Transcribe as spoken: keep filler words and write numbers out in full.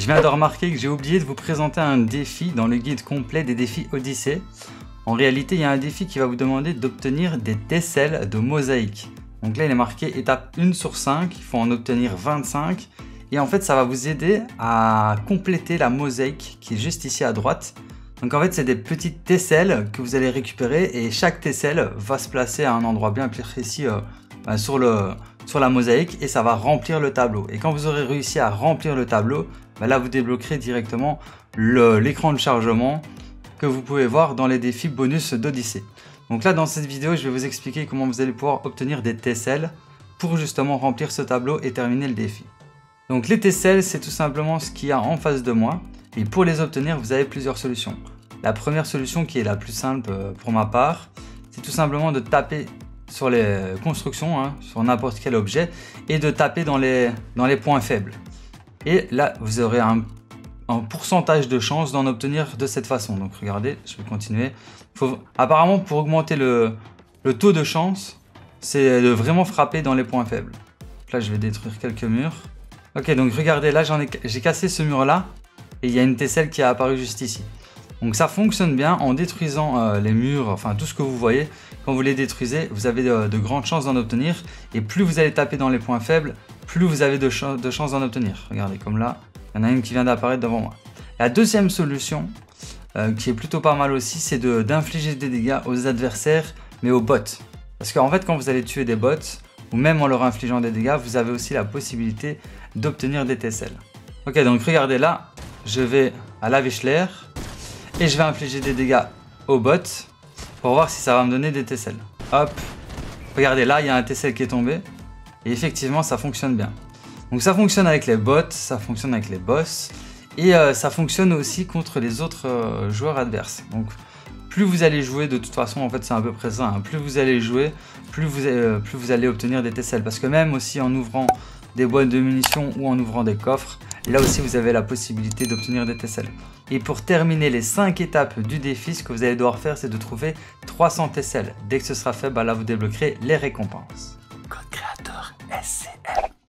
Je viens de remarquer que j'ai oublié de vous présenter un défi dans le guide complet des défis Odyssée. En réalité, il y a un défi qui va vous demander d'obtenir des tesselles de mosaïque. Donc là, il est marqué étape un sur cinq, il faut en obtenir vingt-cinq. Et en fait, ça va vous aider à compléter la mosaïque qui est juste ici à droite. Donc en fait, c'est des petites tesselles que vous allez récupérer et chaque tesselle va se placer à un endroit bien précis euh, bah, sur, le, sur la mosaïque et ça va remplir le tableau. Et quand vous aurez réussi à remplir le tableau, bah là, vous débloquerez directement l'écran de chargement que vous pouvez voir dans les défis bonus d'Odyssée. Donc là, dans cette vidéo, je vais vous expliquer comment vous allez pouvoir obtenir des tesselles pour justement remplir ce tableau et terminer le défi. Donc les tesselles, c'est tout simplement ce qu'il y a en face de moi. Et pour les obtenir, vous avez plusieurs solutions. La première solution, qui est la plus simple pour ma part, c'est tout simplement de taper sur les constructions, hein, sur n'importe quel objet, et de taper dans les, dans les points faibles. Et là, vous aurez un un pourcentage de chance d'en obtenir de cette façon. Donc regardez, je vais continuer. Faut, apparemment, pour augmenter le, le taux de chance, c'est de vraiment frapper dans les points faibles. Donc là, je vais détruire quelques murs. Ok, donc regardez, là, j'en ai, j'ai cassé ce mur-là et il y a une tesselle qui a apparu juste ici. Donc ça fonctionne bien en détruisant euh, les murs, enfin tout ce que vous voyez. Quand vous les détruisez, vous avez de, de grandes chances d'en obtenir. Et plus vous allez taper dans les points faibles, plus vous avez de, ch de chances d'en obtenir. Regardez, comme là. Il y en a une qui vient d'apparaître devant moi. La deuxième solution, euh, qui est plutôt pas mal aussi, c'est d'infliger des dégâts aux adversaires, mais aux bots. Parce qu'en fait, quand vous allez tuer des bots, ou même en leur infligeant des dégâts, vous avez aussi la possibilité d'obtenir des tesselles. Ok, donc regardez là, je vais à la Wichler, et je vais infliger des dégâts aux bots, pour voir si ça va me donner des tesselles. Hop, regardez là, il y a un tesselle qui est tombé, et effectivement, ça fonctionne bien. Donc ça fonctionne avec les bots, ça fonctionne avec les boss et euh, ça fonctionne aussi contre les autres euh, joueurs adverses. Donc plus vous allez jouer, de toute façon en fait c'est à peu près ça, hein, plus vous allez jouer, plus vous, euh, plus vous allez obtenir des tesselles. Parce que même aussi en ouvrant des boîtes de munitions ou en ouvrant des coffres, là aussi vous avez la possibilité d'obtenir des tesselles. Et pour terminer les cinq étapes du défi, ce que vous allez devoir faire c'est de trouver trois cents tesselles. Dès que ce sera fait, bah là vous débloquerez les récompenses.